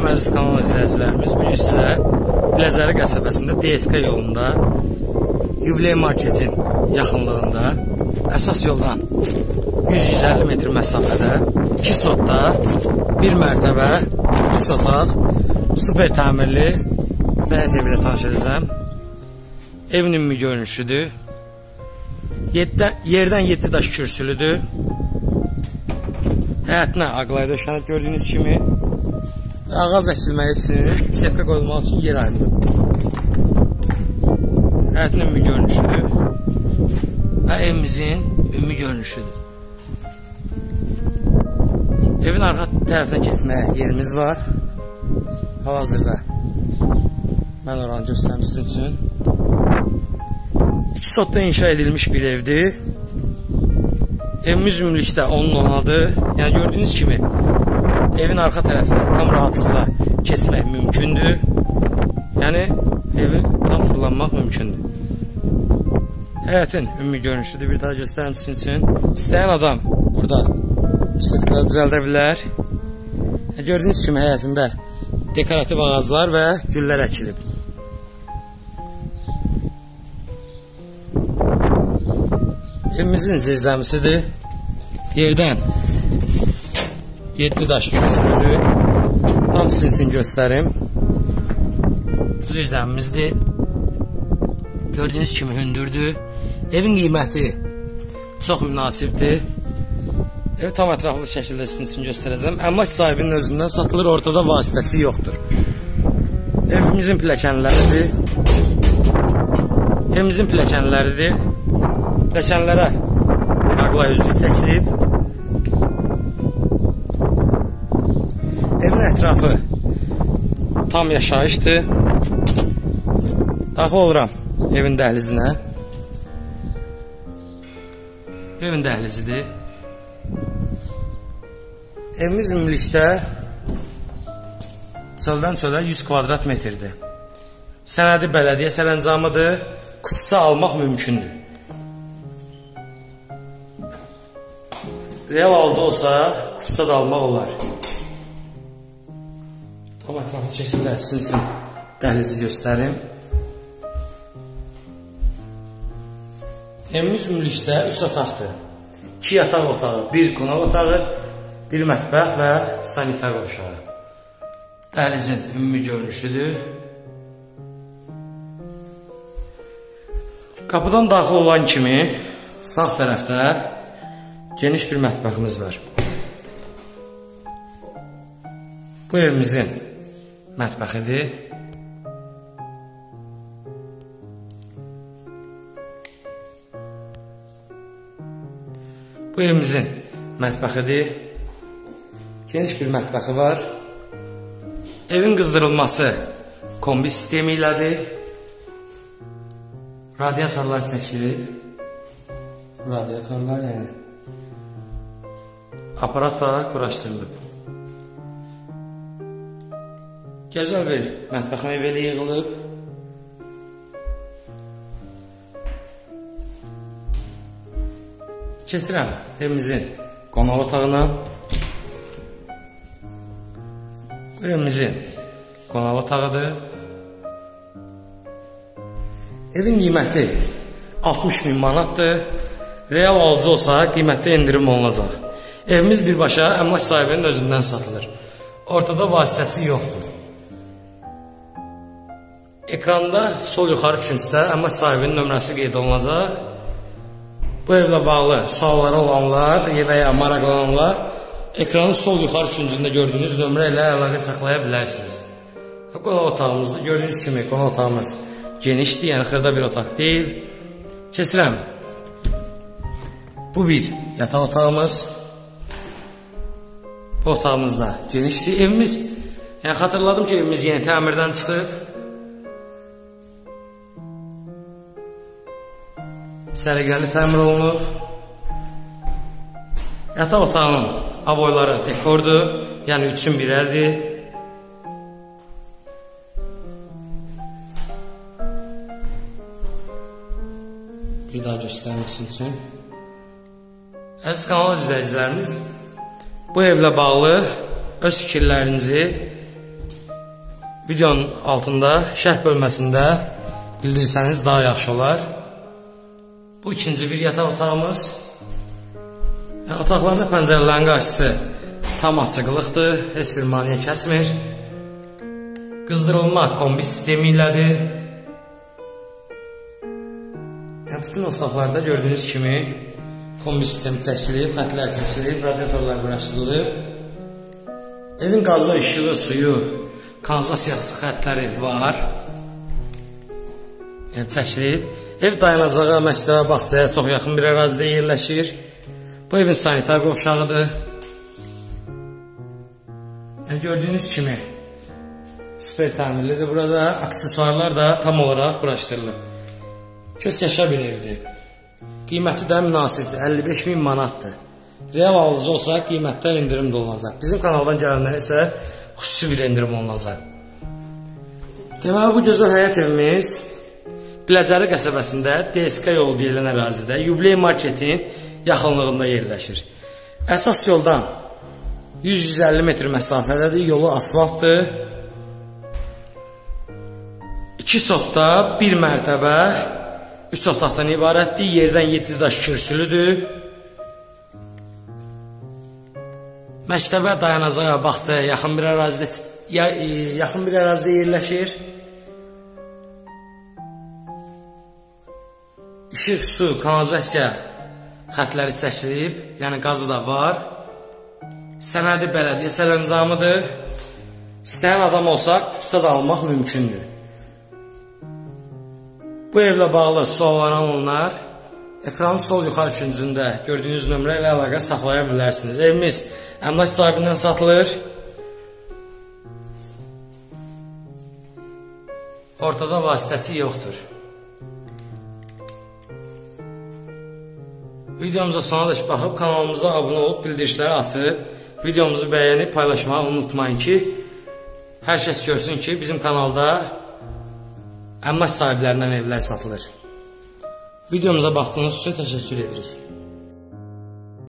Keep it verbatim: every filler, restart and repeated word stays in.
Salam əziz kanal izləyicilərimiz. Bugün sizə Biləzəri qəsəbəsində D S K yolunda Yubiley marketin yaxınlığında əsas yoldan yüz yüz əlli metr məsafədə iki sotda bir mərtəbə üç otaq super təmirli həyət evi ilə tanış edəcəm. Evin ümumi görünüşüdür. Yerdən yeddi daş kürsülüdür. Həyətinə aqlay döşənib gördüyünüz kimi. Ağac əkilməyi üçün, sepka qoyulmaq üçün yer ayrılıb. Həyətin ümumi görünüşüdür. Və evimizin ümumi görünüşüdür. Evin arxa tərəfindən keçməyə yerimiz var. Hal-hazırda mən oranı göstərim sizin üçün. İki sotda inşa edilmiş bir evdir. Evimiz ümumilikdə onun onadır. Yəni gördüyünüz kimi evin arxa tərəfinə tam rahatlıqla keçmək mümkündür. Yəni evi tam fırlanmaq mümkündür. Həyətin ümumi görünüşüdür. Bir daha göstərim sizin üçün. İstəyən adam burada sıxlıqla düzəldə bilər. Gördüyünüz kimi həyətində dekorativ ağaclar və güllər əkilib. Evimizin zirzəmisidir. Yerdən yeddi daş kürsülüdür. Tam sizin üçün göstərim. Bu zirzəmimizdir. Gördüyünüz kimi hündürdür. Evin qiyməti çox münasibdir. Ev tam ətraflı şəkildə sizin üçün göstərəcəm. Əmlak sahibinin özündən satılır, ortada vasitəçi yoxdur. Evimizin pilləkənləridir. Evimizin pilləkənləridir. Pilləkənlərə aqlay üzlük çəkilib. Evin ətrafı tam yaşayışdır. Daxil oluram evin dəhlizinə. Evin dəhlizidir. Evimiz ümumilikdə çöldən çölə yüz kvadrat metrdir. Sənədi bələdiyyə sərəncamıdır. Kutuça almaq mümkündür. Real alıcı olsa kutuça da almaq olar. Tam ətraflı şəkildə sizin üçün dəhlizi göstərim. Evimiz ümumilikdə üç otaqdır. iki yataq otağı, bir qonaq otağı, bir mətbəx və sanitar qovşağı. Dəhlizin ümumi görünüşüdür. Qapıdan daxil olan kimi sağ tərəfdə geniş bir mətbəximiz var. Bu evimizin mətbəxidir. Bu evimizin mətbəxidir. Geniş bir mətbəxi var. Evin qızdırılması kombi sistemi ilədir. Radiatorlar çəkilib. Radiatorlar yəni. Aparat da quraşdırılıb. Gözəl bir mətbəxin evi ilə yığılıb. Keçirəm evimizin qonaq otağına. Bu evimizin qonaq otağıdır. Evin qiyməti altmış min manatdır. Real alıcı olsa qiymətdə endirim olunacaq. Evimiz birbaşa əmlak sahibinin özündən satılır. Ortada vasitəçi yoxdur. Ekranda sol yuxarı küncdə əmlak sahibinin nömrəsi qeyd olunacaq. Bu evlə bağlı sualları olanlar və ya maraqlananlar ekranın sol yuxarı küncündə gördüyünüz nömrə ilə əlaqə saxlaya bilərsiniz. Qonaq otağımızda gördüyünüz kimi qonaq otağımız genişdir, yəni xırda bir otaq deyil. Keçirəm. Bu bir yataq otağımız. Bu otağımızda genişdir. Evimiz, yəni xatırladım ki, evimiz yeni təmirdən çıxıb. Səliqəli təmir olunub. Yataq otağının aboyları dekordur, yəni üçün birərdir. Bir daha göstərim sizin üçün. Əziz kanal izləyicilərimiz, bu evlə bağlı öz fikirlərinizi videonun altında şərh bölməsində bildirsəniz daha yaxşı olar. Bu ikinci bir yataq otağımız. Yəni, otaqlarda pəncərələrin qarşısı tam açıqlıqdır, heç bir maneə kəsmir. Qızdırılma kombi sistemi ilədir. Yəni, bütün otaqlarda gördüyünüz kimi kombi sistemi çəkilib, xətlər çəkilib, radiatorlar quraşdırılıb. Evin qazı, işığı, suyu, kanalizasiyası xətləri var. Yəni, çəkilib. Ev dayanacağı, məktəbə, bağçaya çox yaxın bir ərazidə yerləşir. Bu evin sanitar qovşağıdır. Yəni, gördüyünüz kimi super təmirlidir. Burada aksesuarlar da tam olaraq quraşdırılıb. Kös yaşa bir evdir. Qiyməti də münasibdir. əlli beş min manatdır. Real alıcı olsa qiymətdə indirim də olunacaq. Bizim kanaldan gələnlərə isə xüsusi bir indirim olunacaq. Deməli, bu gözəl həyat evimiz Biləcəri qəsəbəsində D S K yolu deyilən ərazidə Yubiley marketin yaxınlığında yerləşir. Əsas yoldan yüz yüz əlli metr məsafədədir. Yolu asfaltdır. İki sotda bir mərtəbə, üç otaqdan ibarətdir. Yerdən yeddi daş kürsülüdür. Məktəbə, dayanacağa, bağçaya yaxın bir ərazidə yaxın bir ərazidə yerləşir. İşıq, su, kanalizasiya xətləri çəkilib, yəni qazı da var. Sənədi bələdiyyə sərəncamıdır. İstəyən adam olsa kupça da almaq mümkündür. Bu evlə bağlı suallar olanlar ekranın sol yuxarı küncündə gördüyünüz nömrə ilə əlaqə saxlaya bilərsiniz. Evimiz əmlak sahibindən satılır. Ortada vasitəçi yoxdur. Videomuza sonadək baxıb kanalımıza abunə olub bildirişləri açıb videomuzu bəyənib paylaşmağı unutmayın ki, hər kəs görsün ki, bizim kanalda əmlak sahiblərindən evlər satılır. Videomuza baxdığınız üçün təşəkkür edirik.